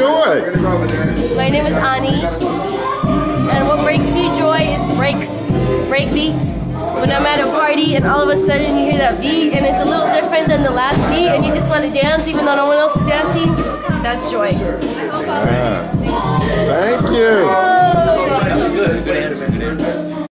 joy? My name is Ani, and what brings me joy is break beats. When I'm at a party and all of a sudden you hear that beat and it's a little different than the last beat and you just want to dance even though no one else is dancing, that's joy. Yeah. Thank you. That was good. Good answer. Good answer.